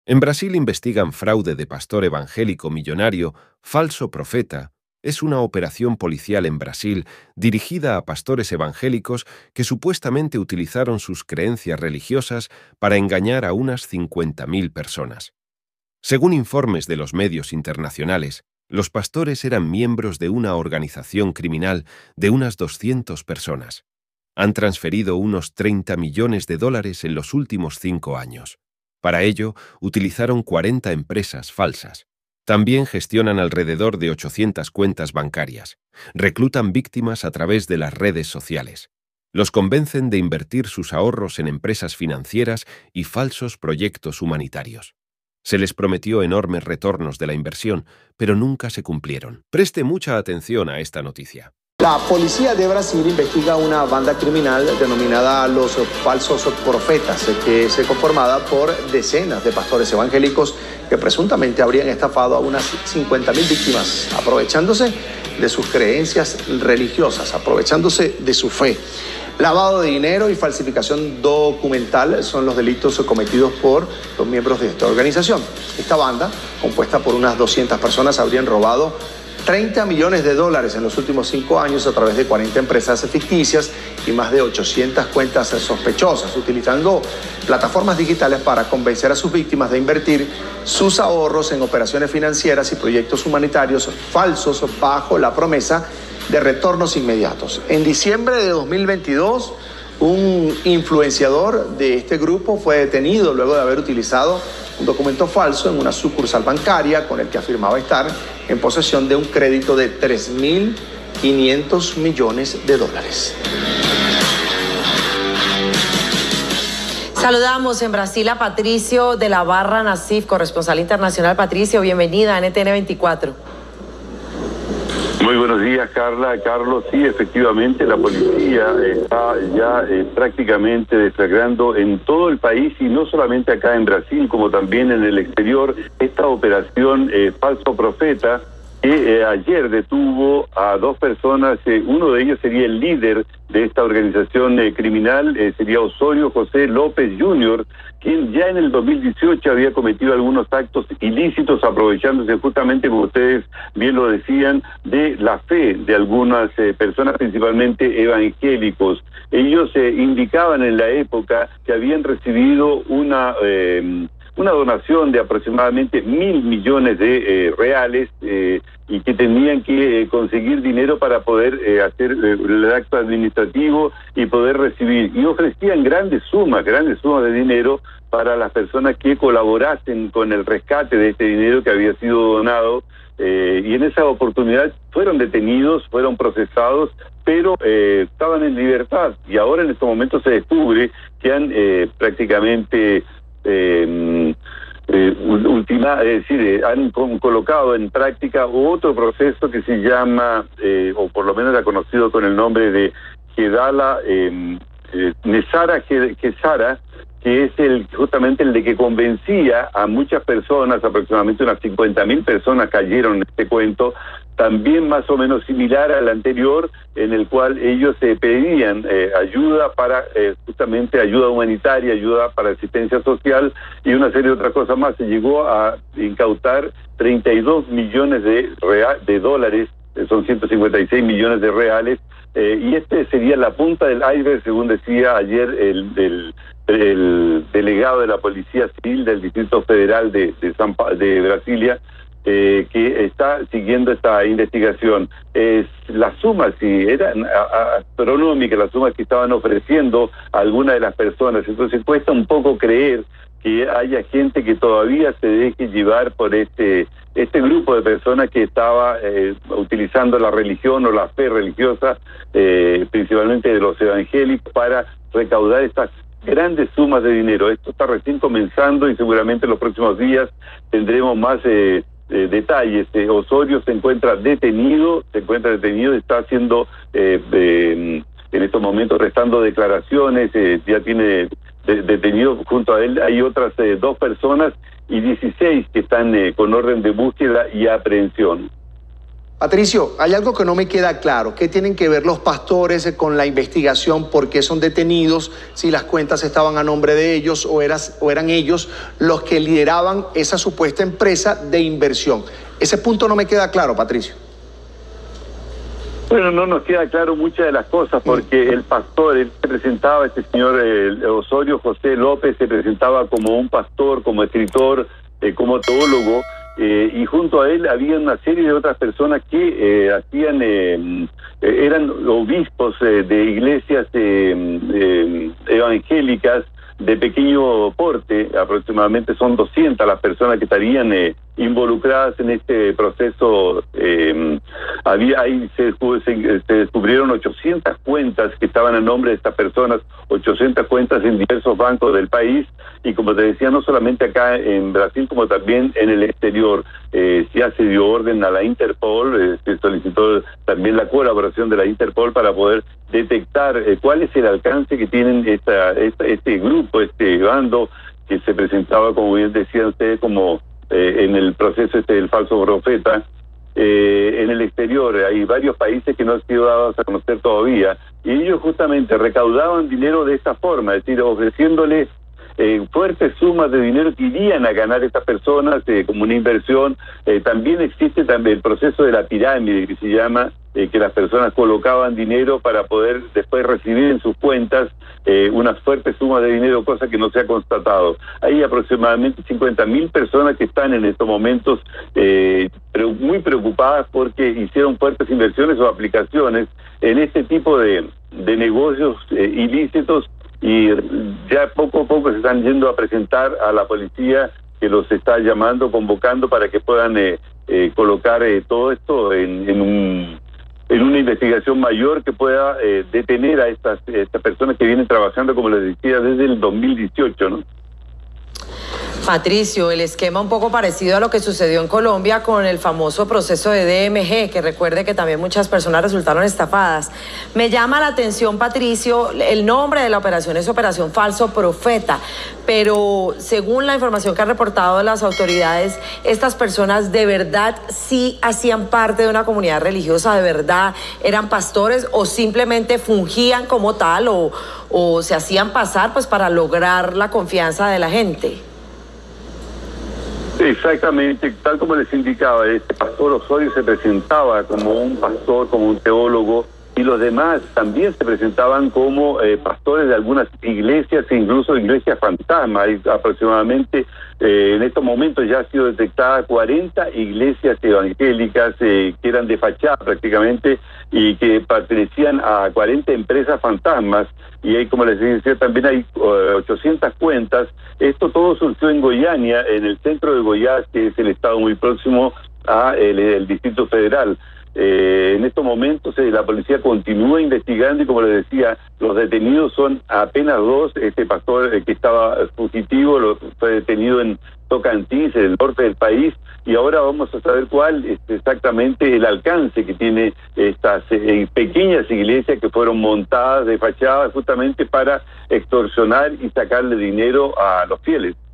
En Brasil investigan fraude de pastor evangélico millonario, falso profeta. Es una operación policial en Brasil dirigida a pastores evangélicos que supuestamente utilizaron sus creencias religiosas para engañar a unas 50.000 personas. Según informes de los medios internacionales, los pastores eran miembros de una organización criminal de unas 200 personas. Han transferido unos 30 millones de dólares en los últimos 5 años. Para ello, utilizaron 40 empresas falsas. También gestionan alrededor de 800 cuentas bancarias. Reclutan víctimas a través de las redes sociales. Los convencen de invertir sus ahorros en empresas financieras y falsos proyectos humanitarios. Se les prometió enormes retornos de la inversión, pero nunca se cumplieron. Preste mucha atención a esta noticia. La policía de Brasil investiga una banda criminal denominada los falsos profetas, que se conformada por decenas de pastores evangélicos que presuntamente habrían estafado a unas 50.000 víctimas, aprovechándose de sus creencias religiosas, aprovechándose de su fe. Lavado de dinero y falsificación documental son los delitos cometidos por los miembros de esta organización. Esta banda, compuesta por unas 200 personas, habrían robado 30 millones de dólares en los últimos 5 años a través de 40 empresas ficticias y más de 800 cuentas sospechosas, utilizando plataformas digitales para convencer a sus víctimas de invertir sus ahorros en operaciones financieras y proyectos humanitarios falsos bajo la promesa de retornos inmediatos. En diciembre de 2022, un influenciador de este grupo fue detenido luego de haber utilizado un documento falso en una sucursal bancaria con el que afirmaba estar en posesión de un crédito de 3.500 millones de dólares. Saludamos en Brasil a Patricio de la Barra Nassif, corresponsal internacional. Patricio, bienvenida a NTN 24. Muy buenos días, Carla. Carlos, sí, efectivamente, la policía está ya prácticamente desplegando en todo el país y no solamente acá en Brasil, como también en el exterior, esta operación Falso Profeta, que ayer detuvo a 2 personas. Uno de ellos sería el líder de esta organización criminal, sería Osorio José López Jr., quien ya en el 2018 había cometido algunos actos ilícitos, aprovechándose justamente, como ustedes bien lo decían, de la fe de algunas personas, principalmente evangélicos. Ellos indicaban en la época que habían recibido una donación de aproximadamente 1.000 millones de reales y que tenían que conseguir dinero para poder hacer el acto administrativo y poder recibir. Y ofrecían grandes sumas de dinero para las personas que colaborasen con el rescate de este dinero que había sido donado. Y en esa oportunidad fueron detenidos, fueron procesados, pero estaban en libertad. Y ahora en estos momentos se descubre que han prácticamente han colocado en práctica otro proceso que se llama, o por lo menos era conocido con el nombre de Gedala Nesara Gesara, que es justamente el de que convencía a muchas personas, aproximadamente unas 50.000 personas cayeron en este cuento, también más o menos similar al anterior, en el cual ellos pedían ayuda para, justamente ayuda humanitaria, ayuda para asistencia social y una serie de otras cosas más. Se llegó a incautar 32 millones de dólares, son 156 millones de reales, y este sería la punta del iceberg, según decía ayer el delegado de la Policía Civil del Distrito Federal de Brasilia, que está siguiendo esta investigación. Las sumas, sí, eran astronómicas, las sumas que estaban ofreciendo a algunas de las personas. Entonces cuesta un poco creer que haya gente que todavía se deje llevar por este grupo de personas que estaba utilizando la religión o la fe religiosa, principalmente de los evangélicos, para recaudar estas grandes sumas de dinero. Esto está recién comenzando y seguramente en los próximos días tendremos más detalles. Osorio se encuentra detenido, está haciendo en estos momentos restando declaraciones, ya tiene detenido junto a él, hay otras 2 personas y 16 que están con orden de búsqueda y aprehensión. Patricio, hay algo que no me queda claro. ¿Qué tienen que ver los pastores con la investigación? ¿Por qué son detenidos? Si las cuentas estaban a nombre de ellos o eran ellos los que lideraban esa supuesta empresa de inversión. Ese punto no me queda claro, Patricio. Bueno, no nos queda claro muchas de las cosas porque el pastor, él se presentaba, este señor Osorio José López, se presentaba como un pastor, como escritor, como teólogo, y junto a él había una serie de otras personas que eran obispos de iglesias evangélicas de pequeño porte. Aproximadamente son 200 las personas que estarían involucradas en este proceso. Se descubrieron 800 cuentas que estaban a nombre de estas personas, 800 cuentas en diversos bancos del país, y como te decía, no solamente acá en Brasil, como también en el exterior. Ya se dio orden a la Interpol, se solicitó también la colaboración de la Interpol para poder detectar cuál es el alcance que tienen este grupo, este bando que se presentaba, como bien decían ustedes, como en el proceso del falso profeta. En el exterior hay varios países que no han sido dados a conocer todavía, y ellos justamente recaudaban dinero de esta forma, es decir, ofreciéndole fuertes sumas de dinero que irían a ganar estas personas como una inversión. También existe el proceso de la pirámide, que se llama, que las personas colocaban dinero para poder después recibir en sus cuentas unas fuertes sumas de dinero, cosa que no se ha constatado. Hay aproximadamente 50.000 personas que están en estos momentos muy preocupadas porque hicieron fuertes inversiones o aplicaciones en este tipo de negocios ilícitos, y ya poco a poco se están yendo a presentar a la policía, que los está llamando, convocando para que puedan colocar todo esto en una investigación mayor que pueda detener a estas personas que vienen trabajando, como les decía, desde el 2018, ¿no? Patricio, el esquema un poco parecido a lo que sucedió en Colombia con el famoso proceso de DMG, que recuerde que también muchas personas resultaron estafadas. Me llama la atención, Patricio, el nombre de la operación es Operación Falso Profeta, pero según la información que han reportado las autoridades, estas personas de verdad sí hacían parte de una comunidad religiosa, de verdad eran pastores, o simplemente fungían como tal, o se hacían pasar pues para lograr la confianza de la gente. Exactamente, tal como les indicaba, este pastor Osorio se presentaba como un pastor, como un teólogo, y los demás también se presentaban como pastores de algunas iglesias, incluso iglesias fantasma. Hay aproximadamente, en estos momentos ya han sido detectadas 40 iglesias evangélicas que eran de fachada prácticamente y que pertenecían a 40 empresas fantasmas, y hay, como les decía, también hay 800 cuentas. Esto todo surgió en Goiânia, en el centro de Goiás, que es el estado muy próximo a el Distrito Federal. En estos momentos la policía continúa investigando, y como les decía, los detenidos son apenas 2. Este pastor que estaba fugitivo fue detenido en Tocantins, en el norte del país, y ahora vamos a saber cuál es exactamente el alcance que tiene estas pequeñas iglesias que fueron montadas de fachada justamente para extorsionar y sacarle dinero a los fieles.